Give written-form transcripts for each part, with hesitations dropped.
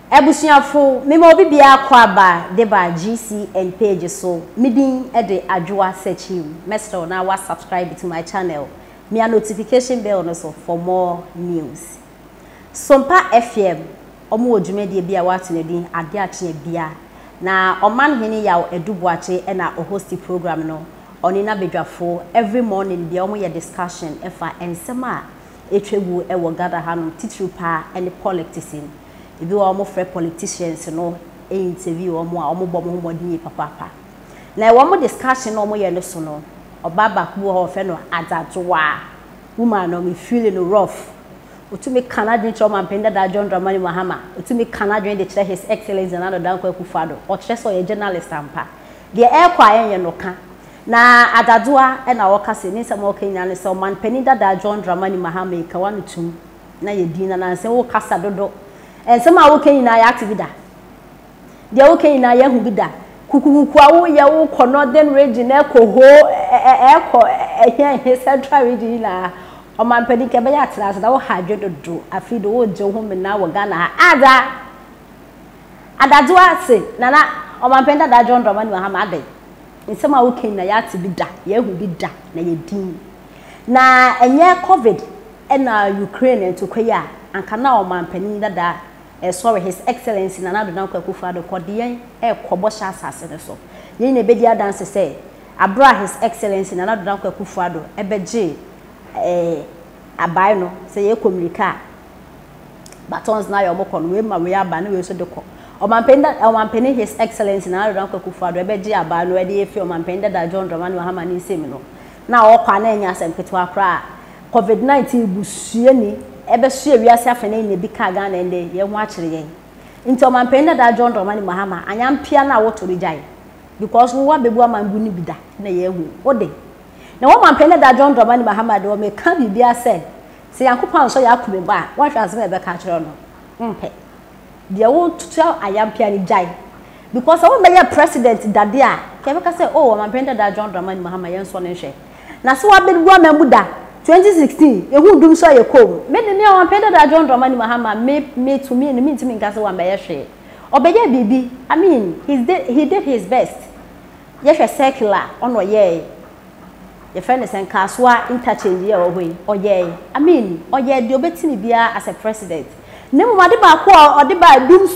Ebusuafo mema obi bia kwa ba de ba GCN page so midin e de adwoa searchim mesto na wa subscribe to my channel me a notification bell no so for more news. Sompa FM omo odwumade bia watene din ade ache bia na Omanhene yaw edubuache e na host program no oni na bedwafo every morning bia omo ye discussion efa ensema etwegu e wo gather hanom titru pa and politics. If you are more free politicians, you know, interview or more bomb modern papa. Now, one more discussion no more yellow sono, or baba who are fellow Addo woman or me feeling rough. To me Canadian Choman Penda that John Dramani Mahama, to me Canadian the His Excellence and other Danko Kufado, or just a journalist ampa. The air quiet no can. Na Adadua and our cousin in some walking and so man Penida that John Dramani Mahama, Kawan two, na ye dinner and say, oh, Casadodo. And some are okay in I activida. They are okay in I am bida. Kukuwa ya uko northern region echo here central region or man penny cabayat as thou had you to do. I feed the old Joe home and now Ghana. Ada do I say, Nana, or man penda that John Roman Muhammad. In some are okay in I activida. Ye will be da, na ye dean. Na and ye COVID and Ukraine and to Korea and canal man penny that. Sorry, His Excellency na Addo Danko Akufo-Addo kodien kobosha asase so ye ne bedia dance say abra His Excellency na Addo Danko Akufo-Addo ebeje abai no say ye communica batons na yo mokon we ma we aba na we so de ko omanpenda His Excellency na Addo Danko Akufo-Addo ebeje abai no e de efi omanpenda da John Dramani Mahama ni semi no na okwa na enya asempetwa kra COVID-19 busue ni ebe sue wiase afene ne bi ka Ghana ende ye ho akire yen nti omanpenda da John Dramani Mahama anyampia na woto rijai because wo wa bebu amanbu ni bida na ye hu ode na wo omanpenda da John Dramani Mahama de o me ka bibia se yankopan so yakume ba wa hwase na ebe ka kire no mpe de wo tutu anyampia ni jai because wo be ye president dade a ke be ka se oh omanpenda da John Dramani Mahama yen so ne hwe na se wa bebu amanbu da 2016 ehu dum so ye kom me ne omanpenda da John Dramani Mahama me to me me ntimi nka se wa mbaye hwe obeye bibi I mean he did his best ye hwe circular ono ye friend senka so interchange ye ohwe oye I mean oye de obetini bia as a president ne mo ade ba ko ode ba dum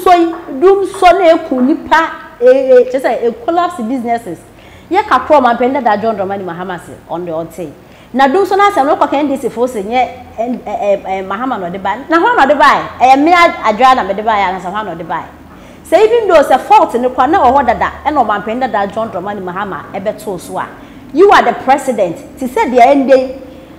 so na eku nipa just say collapse businesses ye ka pro omanpenda da John Dramani Mahama se on the outside na dum so na asem no kwa NDC fo se nye Mahama no de ba na ho no de ba me adwa na me de ba ya na se ho no de ba say even though se fault ne kwa na ho dada e no omanpenda da John Dramani Mahama e beto so a you are the president ti say the ende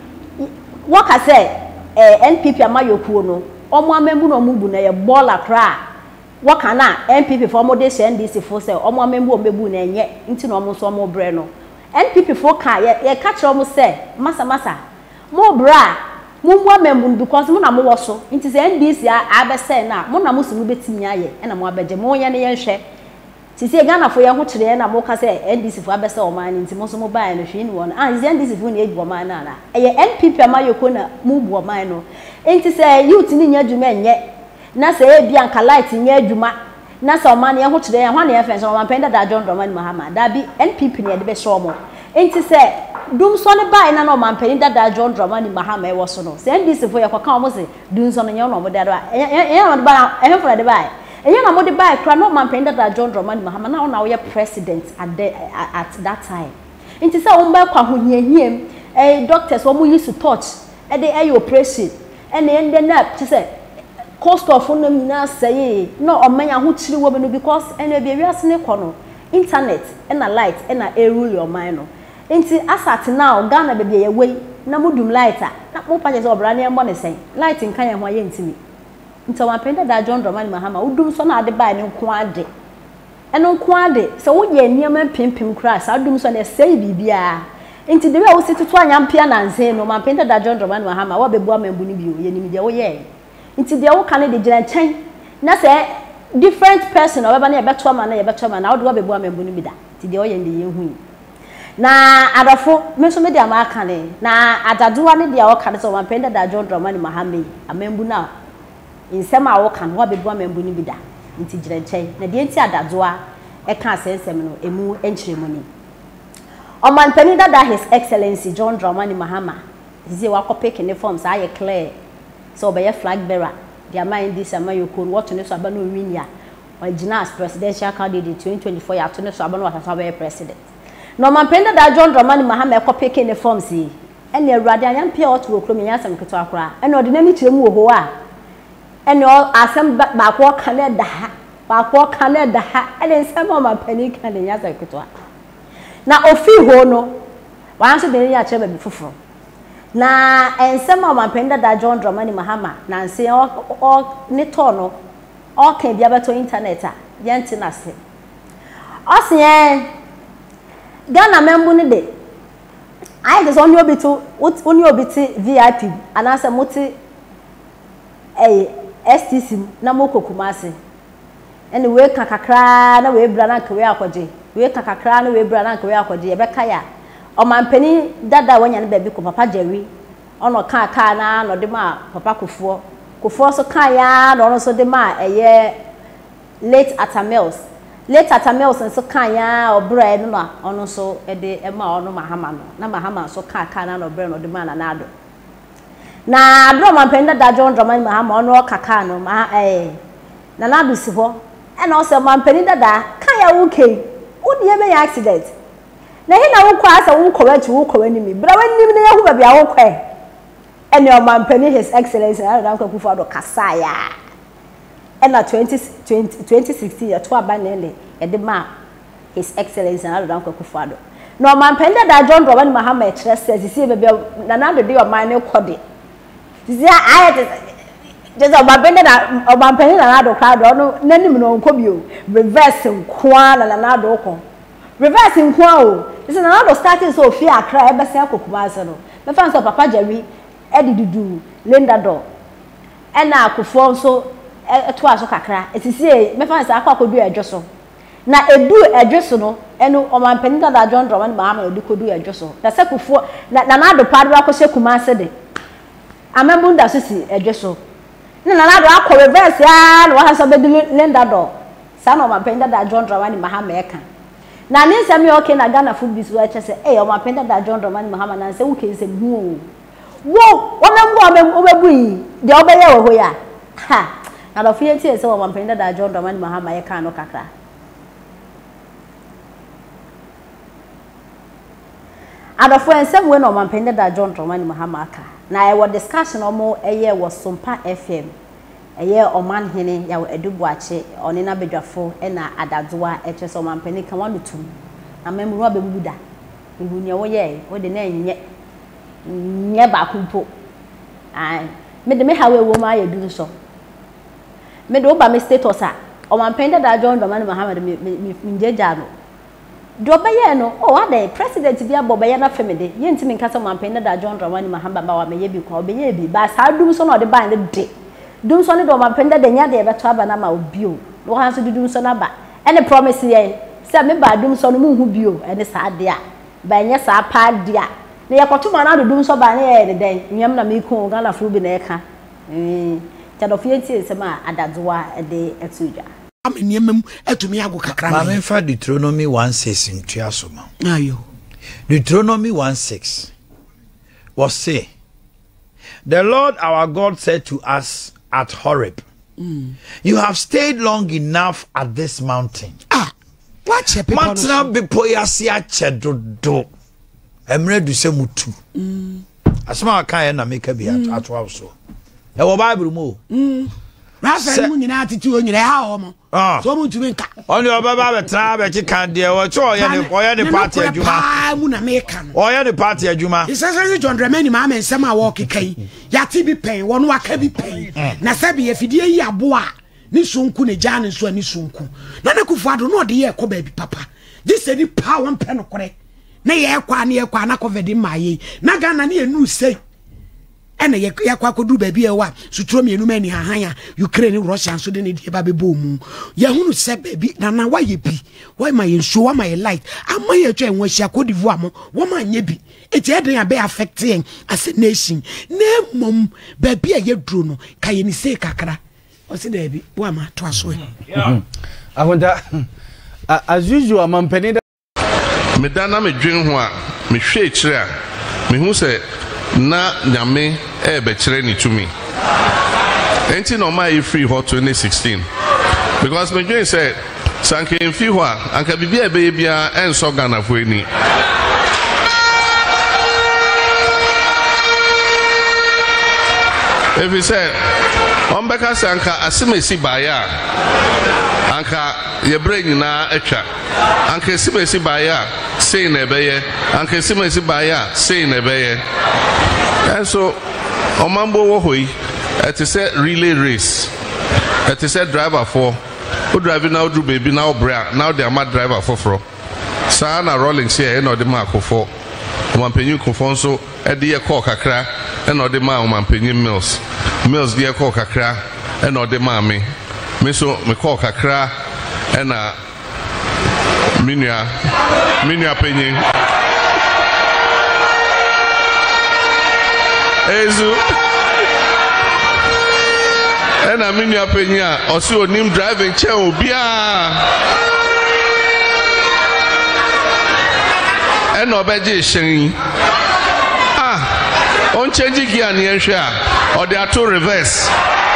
what ka say NPP amayokuo no omo amembu no mubu na ye bola kra what ka na NPP for mo de NDC fo se omo amembu omebu na enye nti no omo so omo bre no NPP for ka ye catch almo say masa mo bra mo amembu because mo na mo wo so nti say NDC abe say na mo na mo so mo betimi aye na mo abeje mo ye ne ye hwe ti say Ghana for ye ho kire na mo ka say NDC for abe say o man nti mo so mo ba no hwe ni won is NDC for na ebu man na eye NPP amayoko na mo bu o man no nti say youth ni nya dwuma enye na say e bia nka light nya dwuma na so man ye ho kire ye ho na ye fenso omanpenda da John Dramani Mahama da bi NPP ne de be show mo enti say dum so ne bai na no omanpenda da John Dramani Mahama e wo so no say NDC for ye kwa ka mo say dum so no ye no mo de do ye no de ba e for de bai e na mo de bai kra no omanpenda da John Dramani Mahama na na wo president at that time enti say wo ba kwa ho hiahiem doctors wo mo use to touch e de operation e na ende na ti say cost of them na say no omanya ho chiri wo no because ene bia wiase ne kono internet na light na rule your mind no enti asat now Ghana be bia ye wei na modum light na mo pa je obra ne embo ne sen light nkan ye ho aye ntimi nti omanpenda da John Dramani Mahama udum so na ade ba ne nko ade eno nko ade so wo ye niam pimpim kra sa udum so na sei bibia enti de we wo situtu anyampia na nzen no omanpenda da John Dramani Mahama wo bebu amambu ni bio ye nim de wo ye nti de wo kan de gina chen na say different person or na ye beto ma na wo de wo bebu amambu ni bida nti de wo ye ndi ye hu na adofo me so me de amaka ne na adaduwa ne de wo kan so omanpenda da John Dramani Mahama amambu na insema wo kan wo bebu amambu ni bida nti gire nkyɛn na de nti adadoa e ka asensem no emu enkyeremuni Omanhene dada His Excellency John Dramani Mahama zizi wakope kene forms aye clear so obeye flag bearer dia mind this amayoko what ne so aba no win ya original presidential candidate 2024 ya to ne so aba no watasa be president no Omanhene dada John Dramani Mahama ekope kene forms yi ene awurade anyam pia oto okro me yasem keto akora ene ode nani kyeremu wo ho a ene asem ba ko kan da ha ba ko kan da ha ene nsem Omanhene kan ne yasem keto na ofi ho no wanso de ya kyerɛ ba bi foforo na ensem Omanhene dada John Dramani Mahama na nse o ne to no o kan bia beto internet a yenti na se o se Ghana membu ne de I just only obiti VIP and as a muti STC na moko kumase anyway kakakra na we bra na kwe akwaje we kakakra na we bra na kwe akwaje e beka ya Omanhene dada wanya ne baby ko papa Jerry ono ka na no de ma papa kofuo so kan ya no so de ma eye late atamels so kan ya obra no na ono so e de e ma ono Mahama no na Mahama so kan na no obra no de ma na Addo na Addo Omanhene dada John Dramani Mahama ono kaka no ma na Addo si ho e na o se Omanhene dada kan ya wuke wodi e be accident na he na wo kwa asa wo kọwachi wo kọwani mi bra wanim na yahu ba bia wo kwa e ne Omanhene His Excellency Addo Kwakufu Addo kasaya na 2016 ya to abanele e de ma His Excellency Addo Kwakufu Addo no Omanhene dada John Dramani Mahama e kire se sisi be na Addo de oman ne kode sisi ayete just Omanhene na Addo Addo no nanim no nkobio reverse nkwa na Addo ko reverse nkwa o isi na Addo starting so fi akra e be se akokumase no me fan so papa Jerry edidudu Linda do e na akofo so eto aso kakra etisi me fan se akwakodu edwoso na edu edwoso no eno Omanhene dada John Dramani Mahama edu kodu edwoso na sekufo na Addo padwa akose kumase de amembunda sisi edwoso na Addo akọ reverse ya na wa so be Linda do sa na Omanhene dada John Dramani Mahama eka na ni nsem ye okay na Ghana food bisu a chese Omanhene dada John Dramani Mahama na nse wuke nse hu wo wonambo obebu yi de obeye wo ho ya ha na do fie tie se Omanhene dada John Dramani Mahama ye kan no kakra adofo nsem we na Omanhene dada John Dramani Mahama aka na e wo discussion omo eye wo Sompa FM eye Omanhene ya edubuache oni na bedwafo na adadoa eche so Omanhene kan wanutum na memru abebuda ehunye wo ye wo de na nye ba kumpo ai me de me hawe wo ma ya duru so me de oba me status a Omanhene dada John Dramani Mahama de me njeja no do ba ye no o ade president bi aboba ye na femede ye ntimi nkasa Omanhene dada John Dramani Mahama ba wa me ye bi kwa obenye bi ba sa dum so na de ba ne de dum so ne do Omanhene dada nya de be to aba na ma obio no han so dum so na ba ene promise ye se me ba dum so no mu hu bio ene sa de a ba nya sa pa de a na yakotuma na dum so ba na ye de den nyam na me ku Ghana fru bi na eka tado fie tie se ma adadoa de etuja ameniemem etumi ago kakra ma me fa Deuteronomy 1:6 ntua so ma ayo Deuteronomy 1:6 was say the Lord our God said to us at Horeb, you have stayed long enough at this mountain. Watch a people matra bepo yase a chedodo emre du se mutu asma kan na make bi atwa so e wo Bible mo Rafa mu nyina atitu onyire ha o mo so mu ntumi nka oni obaba betra be ki kan de wo cho oye ne party adwuma mu na meka no oye ne party adwuma isese John Dramani Mahama nsem a wo kekai yati bi pen wo no aka bi pen na sabi afidie yi abo a ni sunku ne jane nso ani sunku na ne Kufu Addo no de ye ko ba bi papa this any power pen no kore na ye kwa na covid maye na Ghana na enu sei ene yakwa kodu baby ewa sutro mienu mani hahanya Ukraine Russia so de ne die ba bebo mu ye hunu se baby na wa ye bi why my show wa my light ama ye twa enwa hia Cote d'Ivoire mo wo ma nye bi eti eden ya be affecting as a nation na mom baby ye dro no ka ye ni se kakra ɔsi dɛbi wa ma to aso ahonda as usual mampani me dana me dwen ho a me hwe kire a me hu se na nyame be kire ni tumi enti no ma e free hot 2016 because me dwen say sanke mfi ho a anka bibia be bia enso Ghana fo eni if he said ombeka sanka asimesi baya anka ye brain na etwa anka asimesi baya say na ebeye anka asimesi baya say na ebeye and so omambo wo hoi it is a relay race it is a driver for who driving now do baby now bra now they are mad driver for sana rolling here no the mark for omampenyu konfonso e de ye call kakra e no de ma omampenyu mills de ye call kakra e no de ma me so me call kakra e na minua penyin ezu e na minua penyin a osi onim driving chair obia e no beje shin on change gear ni enhwe a or they are to reverse